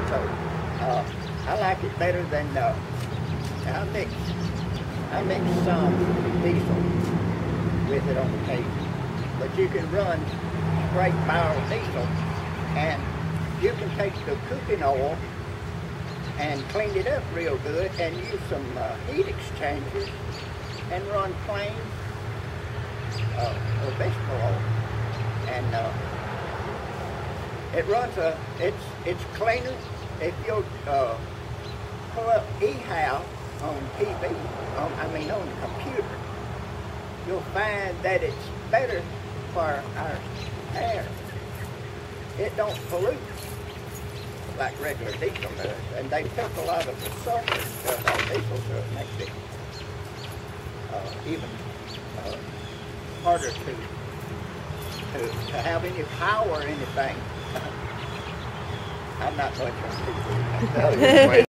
So I like it better than I mix some diesel with it on occasion, but you can run straight barrel diesel, and you can take the cooking oil and clean it up real good and use some heat exchangers and run plain or vegetable oil. And it runs it's cleaner. If you'll pull up eHow on TV, on the computer, you'll find that it's better for our air. It don't pollute like regular diesel does, and they took a lot of the sulfur stuff out of diesel, so it makes it even harder to have any power or anything. I'm not much on TV.